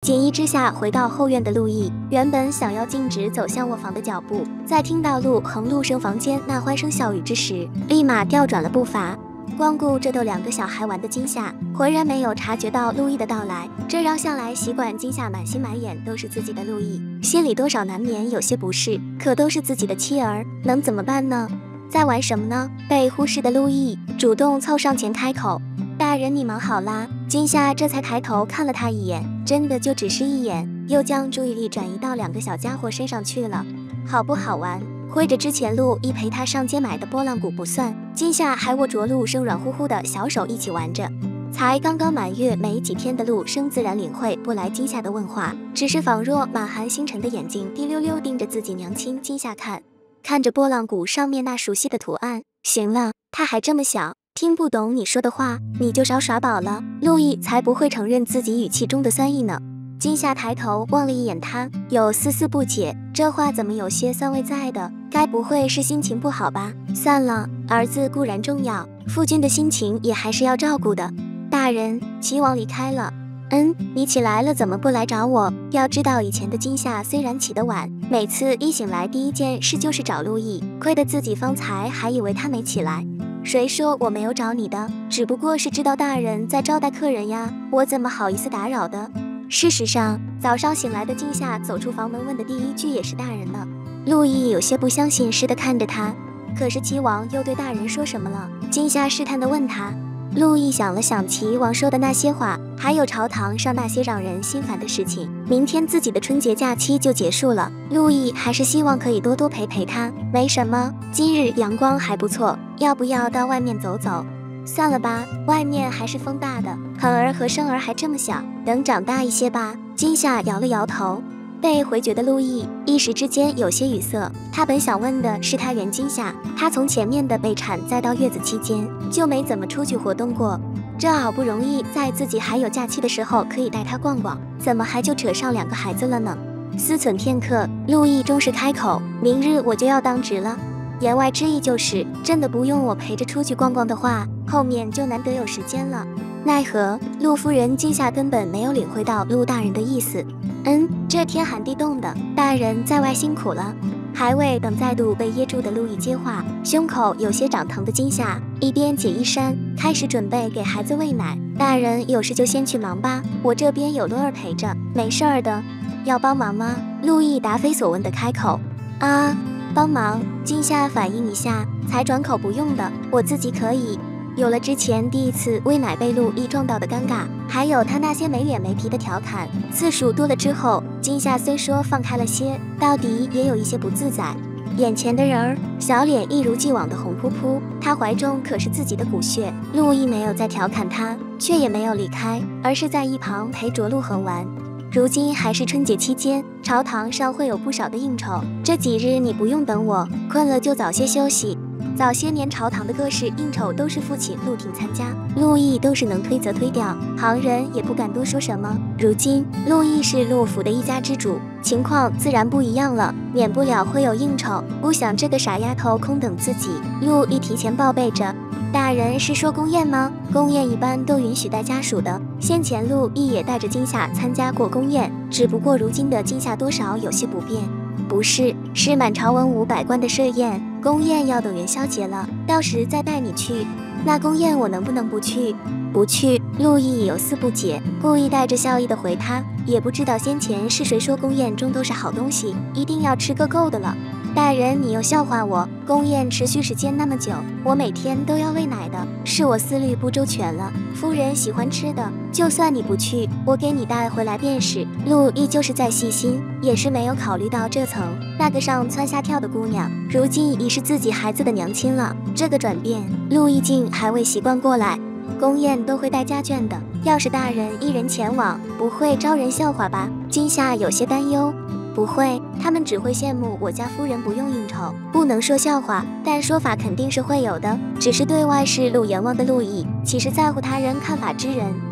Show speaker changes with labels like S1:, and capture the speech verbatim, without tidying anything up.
S1: 锦衣之下回到后院的陆毅，原本想要径直走向卧房的脚步，在听到陆恒陆生房间那欢声笑语之时，立马调转了步伐。光顾着逗两个小孩玩的金夏，浑然没有察觉到陆毅的到来，这让向来习惯金夏满心满眼都是自己的陆毅，心里多少难免有些不适。可都是自己的妻儿，能怎么办呢？在玩什么呢？被忽视的陆毅主动凑上前开口：“大人，你忙好啦。”金夏这才抬头看了他一眼，真的就只是一眼，又将注意力转移到两个小家伙身上去了。好不好玩？挥着之前陆毅陪他上街买的拨浪鼓不算，金夏还握着陆生软乎乎的小手一起玩着。才刚刚满月没几天的陆生自然领会不来金夏的问话，只是仿若满含星辰的眼睛滴溜溜盯着自己娘亲金夏看，看着拨浪鼓上面那熟悉的图案。行了，他还这么小，听不懂你说的话，你就少耍宝了。陆毅才不会承认自己语气中的酸意呢。金夏抬头望了一眼他，有丝丝不解，这话怎么有些酸味在的？该不会是心情不好吧？算了，儿子固然重要，夫君的心情也还是要照顾的。大人，齐王离开了。嗯，你起来了，怎么不来找我？要知道以前的金夏虽然起得晚，每次一醒来第一件事就是找陆毅，亏得自己方才还以为他没起来。谁说我没有找你的？只不过是知道大人在招待客人呀，我怎么好意思打扰的？事实上，早上醒来的金夏走出房门问的第一句也是大人呢。陆毅有些不相信似的看着他，可是齐王又对大人说什么了？金夏试探地问他。陆毅想了想齐王说的那些话，还有朝堂上那些让人心烦的事情，明天自己的春节假期就结束了，陆毅还是希望可以多多陪陪他。没什么，今日阳光还不错，要不要到外面走走？算了吧，外面还是风大的，恒儿和生儿还这么小，等长大一些吧。金夏摇了摇头。被回绝的陆毅一时之间有些语塞，他本想问的是他原金夏，他从前面的备产再到月子期间就没怎么出去活动过，这好不容易在自己还有假期的时候可以带他逛逛，怎么还就扯上两个孩子了呢？思忖片刻，陆毅终是开口：“明日我就要当值了。”言外之意就是真的不用我陪着出去逛逛的话，后面就难得有时间了。奈何陆夫人金夏根本没有领会到陆大人的意思。嗯，这天寒地冻的，大人在外辛苦了。还未等再度被噎住的陆毅接话，胸口有些长疼的金夏一边解衣衫，开始准备给孩子喂奶。大人有事就先去忙吧，我这边有洛儿陪着，没事儿的。要帮忙吗？陆毅答非所问的开口。啊，帮忙。金夏反应一下，才转口不用的，我自己可以。有了之前第一次喂奶被陆毅撞到的尴尬，还有他那些没脸没皮的调侃，次数多了之后，金夏虽说放开了些，到底也有一些不自在。眼前的人儿，小脸一如既往的红扑扑，他怀中可是自己的骨血。陆毅没有再调侃他，却也没有离开，而是在一旁陪着陆恒玩。如今还是春节期间，朝堂上会有不少的应酬，这几日你不用等我，困了就早些休息。早些年朝堂的各式应酬都是父亲陆廷参加，陆毅都是能推则推掉，旁人也不敢多说什么。如今陆毅是陆府的一家之主，情况自然不一样了，免不了会有应酬，不想这个傻丫头空等自己。陆毅提前报备着，大人是说宫宴吗？宫宴一般都允许带家属的，先前陆毅也带着金夏参加过宫宴，只不过如今的金夏多少有些不便。不是，是满朝文武百官的设宴，宫宴要等元宵节了，到时再带你去。那宫宴我能不能不去？不去。陆毅有丝不解，故意带着笑意的回他，也不知道先前是谁说宫宴中都是好东西，一定要吃个够的了。大人，你又笑话我，宫宴持续时间那么久，我每天都要喂奶的，是我思虑不周全了。夫人喜欢吃的，就算你不去，我给你带回来便是。陆毅就是再细心，也是没有考虑到这层。那个上蹿下跳的姑娘，如今已是自己孩子的娘亲了，这个转变，陆毅竟还未习惯过来。宫宴都会带家眷的，要是大人一人前往，不会招人笑话吧？金夏有些担忧。不会，他们只会羡慕我家夫人不用应酬，不能说笑话，但说法肯定是会有的。只是对外是陆阎王的陆毅，岂是在乎他人看法之人？